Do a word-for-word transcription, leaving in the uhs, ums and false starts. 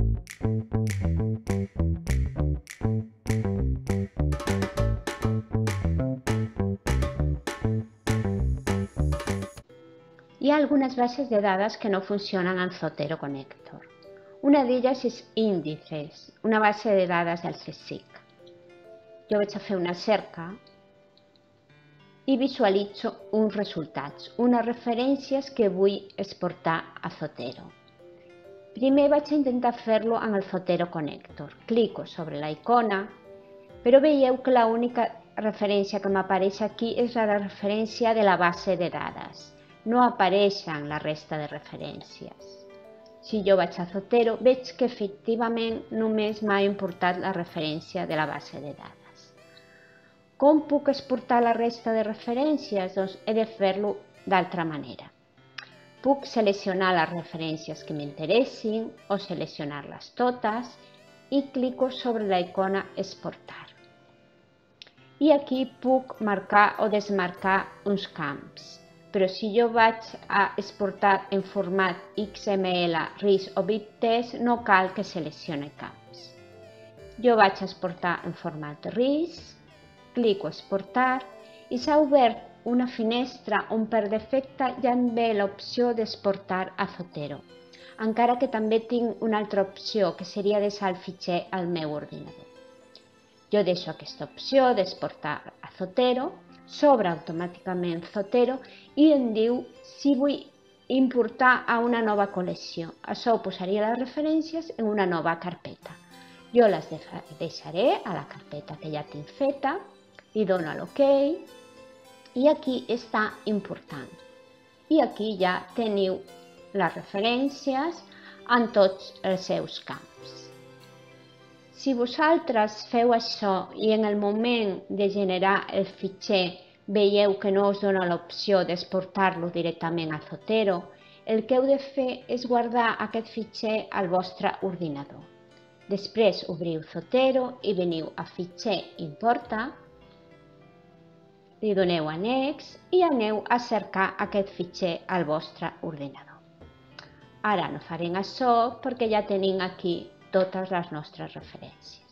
Hi ha algunes bases de dades que no funcionen en Zotero Connector. Una d'elles és Índices, una base de dades del CSIC. Jo vaig a fer una cerca i visualitzo uns resultats, unes referències que vull exportar a Zotero. Primer vaig a intentar fer-lo en el Zotero Connector. Clico sobre la icona, però veieu que l'única referència que m'apareix aquí és la referència de la base de dades. No apareixen la resta de referències. Si jo vaig a Zotero, veig que efectivament només m'ha importat la referència de la base de dades. Com puc exportar la resta de referències? Doncs he de fer-lo d'altra manera. Puc seleccionar les referències que m'interessin o seleccionar-les totes i clico sobre la icona Exportar. I aquí puc marcar o desmarcar uns camps. Però si jo vaig a exportar en format X M L, R I S o BibTeX, no cal que seleccioni camps. Jo vaig a exportar en format R I S, clico Exportar i s'ha obert una finestra on per defecte ja em ve l'opció d'exportar a Zotero, encara que també tinc una altra opció, que seria deixar el fitxer al meu ordinador. Jo deixo aquesta opció d'exportar a Zotero, s'obre automàticament Zotero i em diu si vull importar a una nova col·lecció. Això posaria les referències en una nova carpeta. Jo les deixaré a la carpeta que ja tinc feta, li dono l'OK i aquí està important. I aquí ja teniu les referències en tots els seus camps. Si vosaltres feu això i en el moment de generar el fitxer veieu que no us dona l'opció d'exportar-lo directament a Zotero, el que heu de fer és guardar aquest fitxer al vostre ordinador. Després obriu Zotero i veniu a Fitxer, Importa, li doneu Annex i aneu a cercar aquest fitxer al vostre ordinador. Ara no farem això perquè ja tenim aquí totes les nostres referències.